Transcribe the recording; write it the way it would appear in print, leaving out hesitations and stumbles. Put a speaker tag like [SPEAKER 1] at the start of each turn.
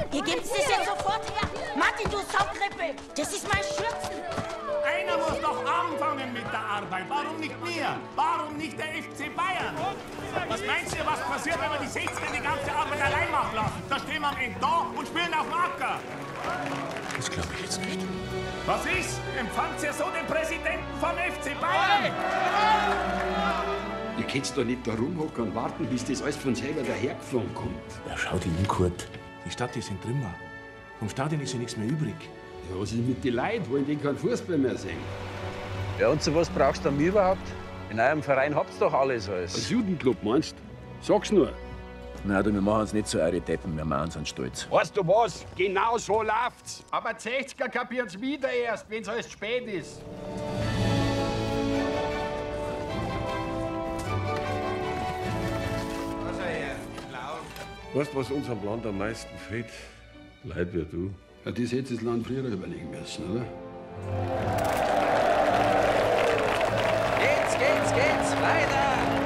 [SPEAKER 1] Ihr gebt es jetzt sofort her. Martin, du Saugrippe, das ist mein Schürzen.
[SPEAKER 2] Einer muss doch anfangen mit der Arbeit. Warum nicht wir? Warum nicht der FC Bayern? Was meinst du, was passiert, wenn wir die 16 die ganze Arbeit allein machen lassen? Da stehen wir am Ende da und spielen auf dem Acker.
[SPEAKER 3] Das glaube ich jetzt nicht.
[SPEAKER 2] Was ist? Empfangt ihr so den Präsidenten vom FC Bayern?
[SPEAKER 4] Ihr könnt doch nicht da rumhocken und warten, bis das alles von selber dahergeflogen kommt.
[SPEAKER 3] Ja, schau dich um, Kurt. Die Stadt ist in Trümmer. Vom Stadion ist ja nichts mehr übrig.
[SPEAKER 4] Ja, was ist mit den Leuten? Wollen die keinen Fußball mehr sehen?
[SPEAKER 5] Ja, und so was brauchst du an mir überhaupt? In eurem Verein habt's doch alles.
[SPEAKER 4] Als Judenclub meinst du? Sag's nur.
[SPEAKER 6] Nein, wir machen uns nicht so eure Deppen, wir machen uns stolz.
[SPEAKER 4] Weißt du was? Genau so läuft's.
[SPEAKER 7] Aber die 60er kapieren's wieder erst, wenn's alles spät ist.
[SPEAKER 8] Weißt du, was unserem Land am meisten fehlt? Leute wie du.
[SPEAKER 4] Ja, das hätte das Land früher überlegen müssen, oder?
[SPEAKER 5] Geht's, weiter!